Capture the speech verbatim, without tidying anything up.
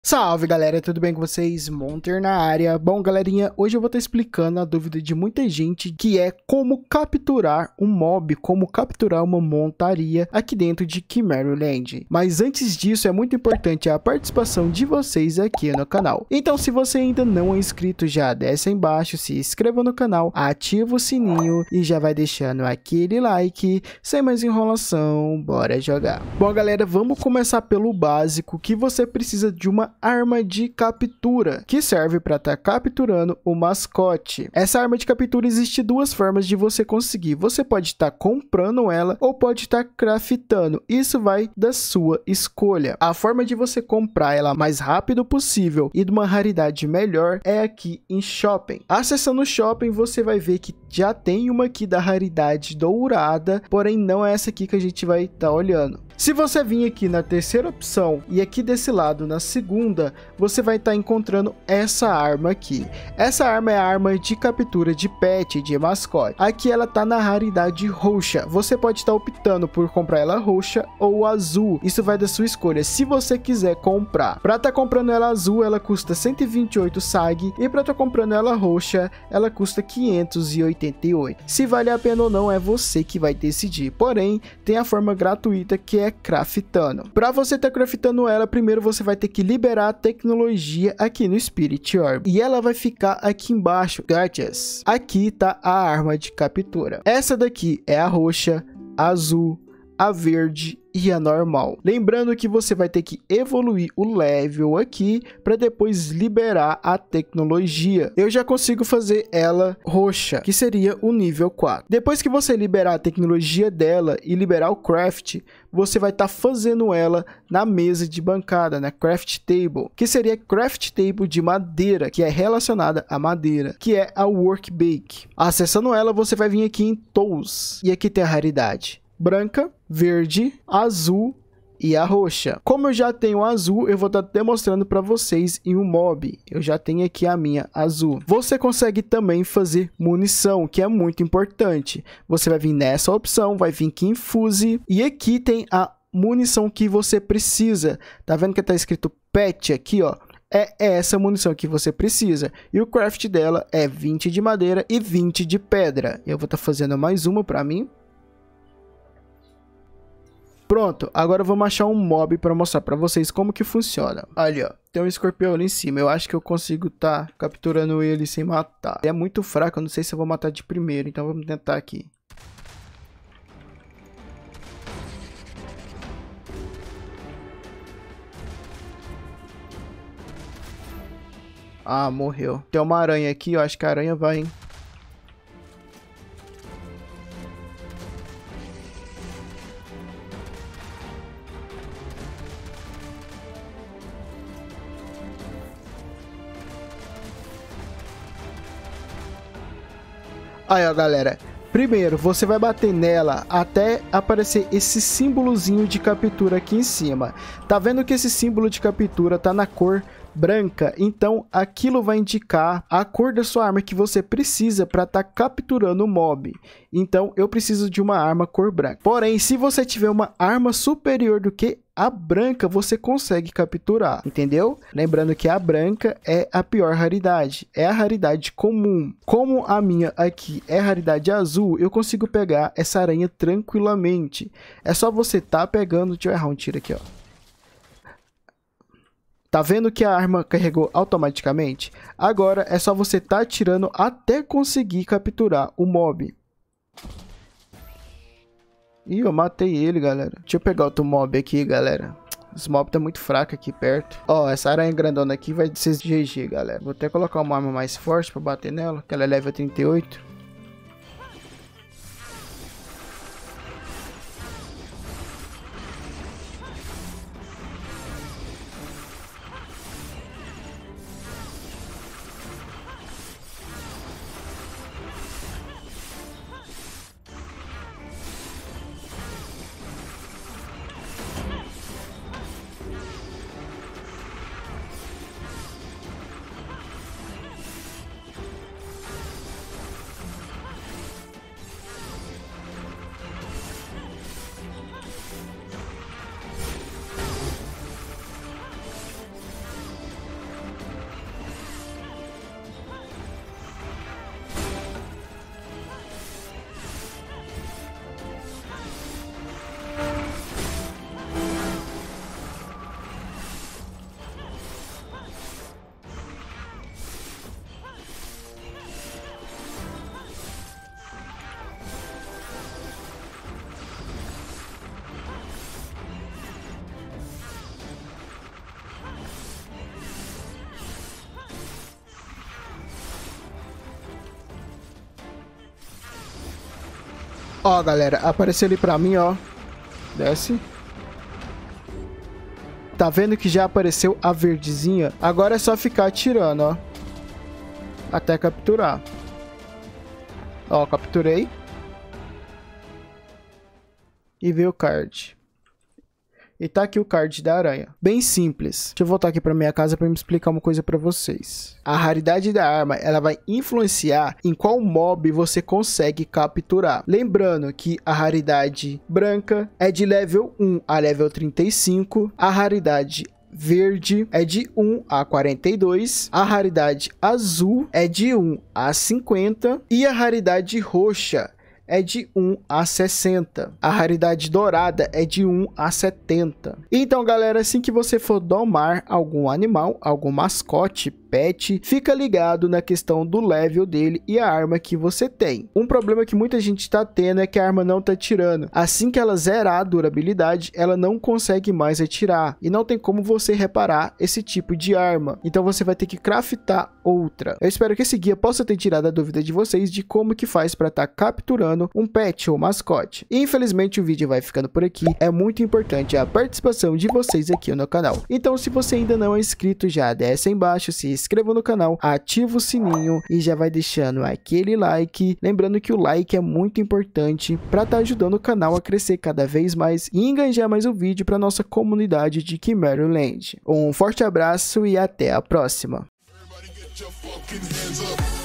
Salve galera, tudo bem com vocês? Monter na área. Bom galerinha, hoje eu vou estar explicando a dúvida de muita gente, que é como capturar um mob, como capturar uma montaria aqui dentro de Chimera Land. Mas antes disso, é muito importante a participação de vocês aqui no canal. Então se você ainda não é inscrito, já desce aí embaixo, se inscreva no canal, ativa o sininho e já vai deixando aquele like. Sem mais enrolação, bora jogar. Bom galera, vamos começar pelo básico, que você precisa de uma arma de captura, que serve para estar tá capturando o mascote. Essa arma de captura existe duas formas de você conseguir. Você pode estar tá comprando ela ou pode estar tá craftando. Isso vai da sua escolha. A forma de você comprar ela mais rápido possível e de uma raridade melhor é aqui em Shopping. Acessando o Shopping, você vai ver que já tem uma aqui da raridade dourada, porém não é essa aqui que a gente vai estar tá olhando. Se você vir aqui na terceira opção e aqui desse lado na segunda, você vai estar tá encontrando essa arma aqui. Essa arma é a arma de captura de pet, de mascote. Aqui ela tá na raridade roxa. Você pode estar tá optando por comprar ela roxa ou azul. Isso vai da sua escolha, se você quiser comprar. Para estar tá comprando ela azul, ela custa cento e vinte e oito S A G. E para estar tá comprando ela roxa, ela custa quinhentos e oitenta e oito. Se vale a pena ou não, é você que vai decidir. Porém, tem a forma gratuita que é craftando. Para você estar tá craftando ela, primeiro você vai ter que liberar a tecnologia aqui no Spirit Orb. E ela vai ficar aqui embaixo. Gachas. Aqui tá a arma de captura. Essa daqui é a roxa, a azul, a verde e a normal. Lembrando que você vai ter que evoluir o level aqui para depois liberar a tecnologia. Eu já consigo fazer ela roxa, que seria o nível quatro. Depois que você liberar a tecnologia dela e liberar o craft, você vai estar tá fazendo ela na mesa de bancada, na craft table, que seria craft table de madeira, que é relacionada à madeira, que é a workbench. Acessando ela, você vai vir aqui em tools e aqui tem a raridade branca, verde, azul e a roxa. Como eu já tenho azul, eu vou estar demonstrando para vocês em um mob. Eu já tenho aqui a minha azul. Você consegue também fazer munição, que é muito importante. Você vai vir nessa opção, vai vir aqui em Fuse e aqui tem a munição que você precisa. Tá vendo que tá escrito pet aqui, ó? É essa munição que você precisa. E o craft dela é vinte de madeira e vinte de pedra. Eu vou estar fazendo mais uma para mim. Pronto, agora vamos achar um mob para mostrar para vocês como que funciona. Ali, ó, tem um escorpião ali em cima. Eu acho que eu consigo tá capturando ele sem matar. Ele é muito fraco, eu não sei se eu vou matar de primeiro, então vamos tentar aqui. Ah, morreu. Tem uma aranha aqui, eu acho que a aranha vai, hein? Aí, ó, galera. Primeiro, você vai bater nela até aparecer esse símbolozinho de captura aqui em cima. Tá vendo que esse símbolo de captura tá na cor branca? Então, aquilo vai indicar a cor da sua arma que você precisa para estar tá capturando o mob. Então, eu preciso de uma arma cor branca. Porém, se você tiver uma arma superior do que a branca, você consegue capturar, entendeu? Lembrando que a branca é a pior raridade, é a raridade comum. Como a minha aqui é raridade azul, eu consigo pegar essa aranha tranquilamente. É só você tá pegando, deixa eu errar um tiro aqui, ó. Tá vendo que a arma carregou automaticamente? Agora é só você tá atirando até conseguir capturar o mob. Ih, eu matei ele, galera. Deixa eu pegar outro mob aqui, galera. Esse mob tá muito fraco aqui perto. Ó, essa aranha grandona aqui vai ser G G, galera. Vou até colocar uma arma mais forte pra bater nela, que ela é level trinta e oito. Ó, galera, apareceu ali pra mim, ó. Desce. Tá vendo que já apareceu a verdezinha? Agora é só ficar atirando, ó. Até capturar. Ó, capturei. E veio o card. E tá aqui o card da aranha. Bem simples. Deixa eu voltar aqui pra minha casa pra me explicar uma coisa pra vocês. A raridade da arma, ela vai influenciar em qual mob você consegue capturar. Lembrando que a raridade branca é de level um a level trinta e cinco. A raridade verde é de um a quarenta e dois, a raridade azul é de um a cinquenta e a raridade roxa é de um a sessenta. A raridade dourada é de um a setenta. Então, galera, assim que você for domar algum animal, algum mascote, pet, fica ligado na questão do level dele e a arma que você tem. Um problema que muita gente está tendo é que a arma não está atirando. Assim que ela zerar a durabilidade, ela não consegue mais atirar. E não tem como você reparar esse tipo de arma. Então você vai ter que craftar outra. Eu espero que esse guia possa ter tirado a dúvida de vocês de como que faz para estar tá capturando um pet ou mascote. E, infelizmente o vídeo vai ficando por aqui. É muito importante a participação de vocês aqui no canal. Então, se você ainda não é inscrito, já desce aí embaixo, se inscreva no canal, ativa o sininho e já vai deixando aquele like. Lembrando que o like é muito importante para estar tá ajudando o canal a crescer cada vez mais e engajar mais um vídeo para nossa comunidade de Chimera Land. Um forte abraço e até a próxima.